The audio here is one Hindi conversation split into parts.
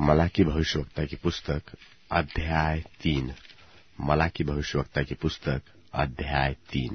मलाकी भविष्यवक्ता की पुस्तक अध्याय 3। मलाकी भविष्यवक्ता की पुस्तक अध्याय 3।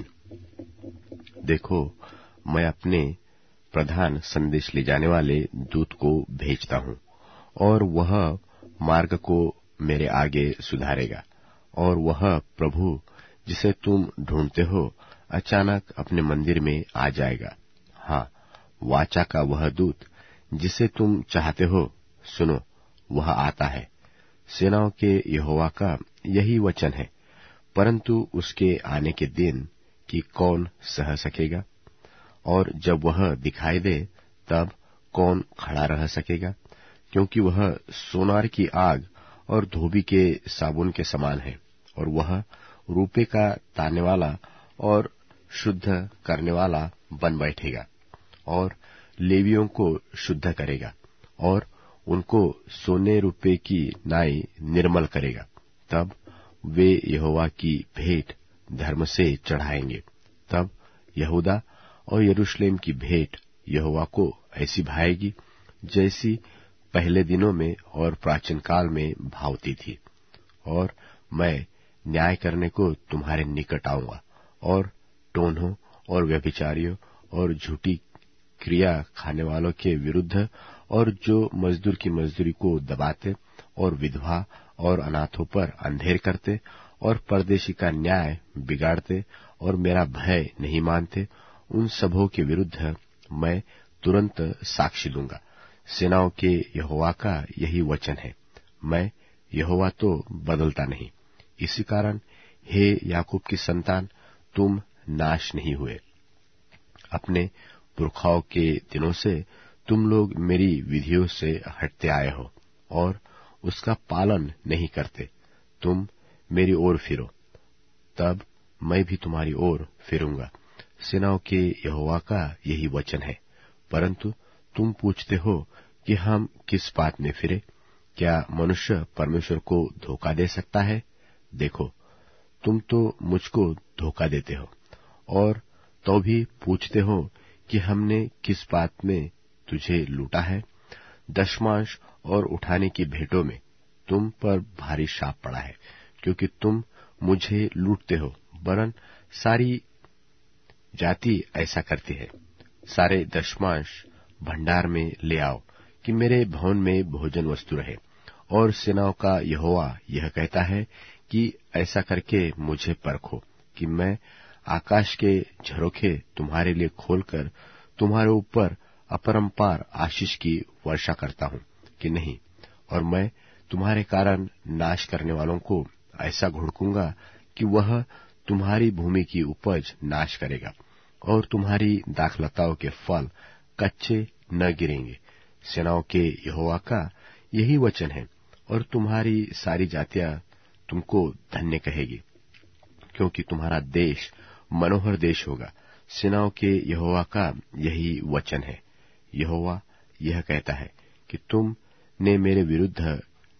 देखो, मैं अपने प्रधान संदेश ले जाने वाले दूत को भेजता हूँ, और वह मार्ग को मेरे आगे सुधारेगा। और वह प्रभु जिसे तुम ढूंढते हो अचानक अपने मंदिर में आ जाएगा। हाँ, वाचा का वह दूत जिसे तुम चाहते हो, सुनो, वह आता है। सेनाओं के यहोवा का यही वचन है। परंतु उसके आने के दिन की कौन सह सकेगा? और जब वह दिखाई दे तब कौन खड़ा रह सकेगा? क्योंकि वह सोनार की आग और धोबी के साबुन के समान है, और वह रूपे का ताने वाला और शुद्ध करने वाला बन बैठेगा, और लेवियों को शुद्ध करेगा, और उनको सोने रूपे की नाई निर्मल करेगा। तब वे यहोवा की भेंट धर्म से चढ़ाएंगे। तब यहूदा और यरूशलेम की भेंट यहोवा को ऐसी भाएगी जैसी पहले दिनों में और प्राचीन काल में भावती थी। और मैं न्याय करने को तुम्हारे निकट आऊंगा, और टोन्हों और व्यभिचारियों और झूठी क्रिया खाने वालों के विरुद्ध, और जो मजदूर की मजदूरी को दबाते और विधवा और अनाथों पर अंधेर करते और परदेशी का न्याय बिगाड़ते और मेरा भय नहीं मानते, उन सबों के विरुद्ध मैं तुरंत साक्षी दूंगा। सेनाओं के यहोवा का यही वचन है। मैं यहोवा तो बदलता नहीं। इसी कारण हे याकूब की संतान, तुम नाश नहीं हुए। अपने पुरखाओं के दिनों से तुम लोग मेरी विधियों से हटते आए हो और उसका पालन नहीं करते। तुम मेरी ओर फिरो, तब मैं भी तुम्हारी ओर फिरूंगा। सेनाओं के यहोवा का यही वचन है। परंतु तुम पूछते हो कि हम किस बात में फिरे? क्या मनुष्य परमेश्वर को धोखा दे सकता है? देखो, तुम तो मुझको धोखा देते हो, और तो भी पूछते हो कि हमने किस बात में तुझे लूटा है? दशमांश और उठाने की भेंटों में तुम पर भारी शाप पड़ा है, क्योंकि तुम मुझे लूटते हो। वरन सारी जाति ऐसा करती है। सारे दशमांश भंडार में ले आओ कि मेरे भवन में भोजन वस्तु रहे। और सेनाओं का यहोवा यह कहता है कि ऐसा करके मुझे परखो कि मैं आकाश के झरोखे तुम्हारे लिए खोलकर तुम्हारे ऊपर अपरंपार आशीष की वर्षा करता हूं कि नहीं। और मैं तुम्हारे कारण नाश करने वालों को ऐसा घुड़कूंगा कि वह तुम्हारी भूमि की उपज नाश करेगा, और तुम्हारी दाखलताओं के फल कच्चे न गिरेंगे। सेनाओं के यहोवा का यही वचन है। और तुम्हारी सारी जातियां तुमको धन्य कहेगी, क्योंकि तुम्हारा देश मनोहर देश होगा। सेनाओं के यहोवा का यही वचन है। यहोवा यह कहता है कि तुमने मेरे विरुद्ध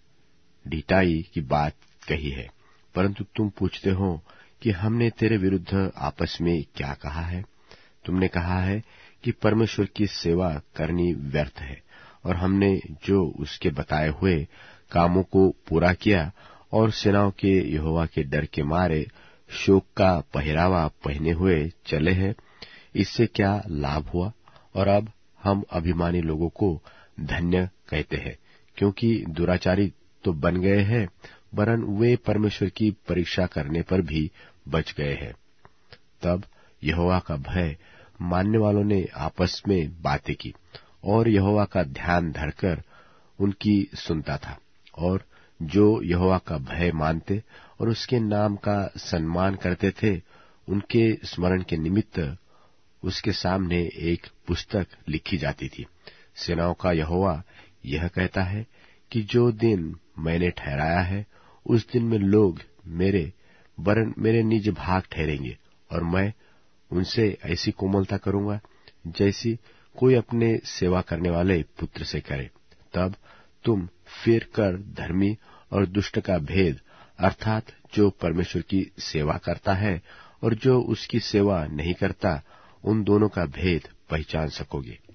ढिठाई की बात कही है, परंतु तुम पूछते हो कि हमने तेरे विरुद्ध आपस में क्या कहा है? तुमने कहा है कि परमेश्वर की सेवा करनी व्यर्थ है, और हमने जो उसके बताए हुए कामों को पूरा किया और सेनाओं के यहोवा के डर के मारे शोक का पहरावा पहने हुए चले हैं, इससे क्या लाभ हुआ? और अब हम अभिमानी लोगों को धन्य कहते हैं, क्योंकि दुराचारी तो बन गए हैं, वरन वे परमेश्वर की परीक्षा करने पर भी बच गए हैं। तब यहोवा का भय मानने वालों ने आपस में बातें की, और यहोवा का ध्यान धरकर उनकी सुनता था। और जो यहोवा का भय मानते और उसके नाम का सम्मान करते थे, उनके स्मरण के निमित्त उसके सामने एक पुस्तक लिखी जाती थी। सेनाओं का यहोवा यह कहता है कि जो दिन मैंने ठहराया है, उस दिन में लोग मेरे निज भाग ठहरेंगे, और मैं उनसे ऐसी कोमलता करूंगा जैसी कोई अपने सेवा करने वाले पुत्र से करे। तब तुम फिर कर धर्मी और दुष्ट का भेद, अर्थात जो परमेश्वर की सेवा करता है और जो उसकी सेवा नहीं करता, उन दोनों का भेद पहचान सकोगे।